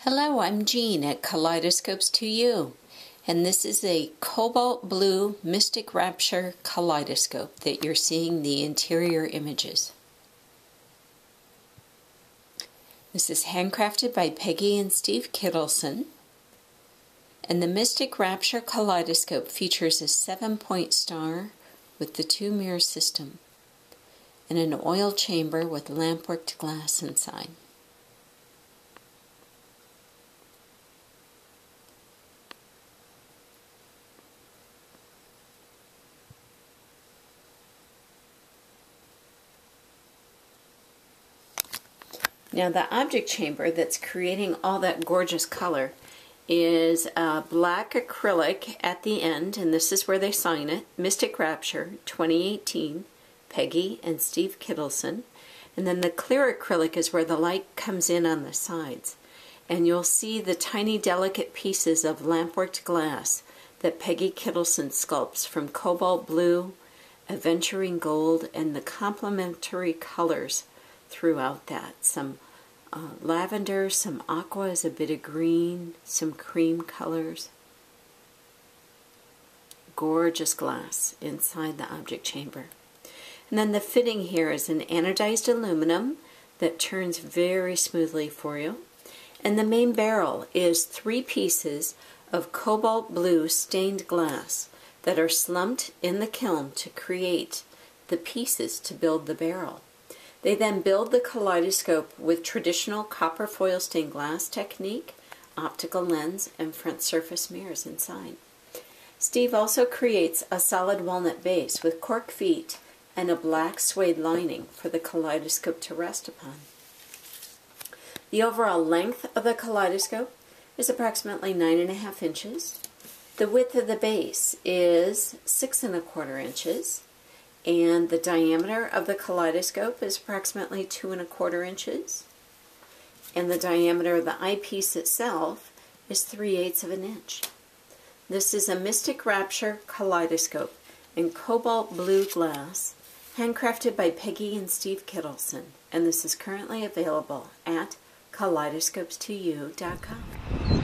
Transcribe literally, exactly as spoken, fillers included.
Hello, I'm Jean at Kaleidoscopes to You, and this is a cobalt blue Mystic Rapture kaleidoscope that you're seeing the interior images. This is handcrafted by Peggy and Steve Kittleson, and the Mystic Rapture kaleidoscope features a seven-point star with the two-mirror system and an oil chamber with lampworked glass inside. Now the object chamber that's creating all that gorgeous color is a black acrylic at the end, and this is where they sign it, Mystic Rapture twenty eighteen, Peggy and Steve Kittleson. And then the clear acrylic is where the light comes in on the sides. And you'll see the tiny delicate pieces of lampworked glass that Peggy Kittleson sculpts from cobalt blue, aventurine gold, and the complementary colors throughout that. Some uh, lavender, some aquas, a bit of green, some cream colors. Gorgeous glass inside the object chamber. And then the fitting here is an anodized aluminum that turns very smoothly for you. And the main barrel is three pieces of cobalt blue stained glass that are slumped in the kiln to create the pieces to build the barrel. They then build the kaleidoscope with traditional copper foil stained glass technique, optical lens, and front surface mirrors inside. Steve also creates a solid walnut base with cork feet and a black suede lining for the kaleidoscope to rest upon. The overall length of the kaleidoscope is approximately nine and a half inches. The width of the base is six and a quarter inches. And the diameter of the kaleidoscope is approximately two and a quarter inches. And the diameter of the eyepiece itself is three eighths of an inch. This is a Mystic Rapture kaleidoscope in cobalt blue glass, handcrafted by Peggy and Steve Kittleson. And this is currently available at kaleidoscopes to you dot com.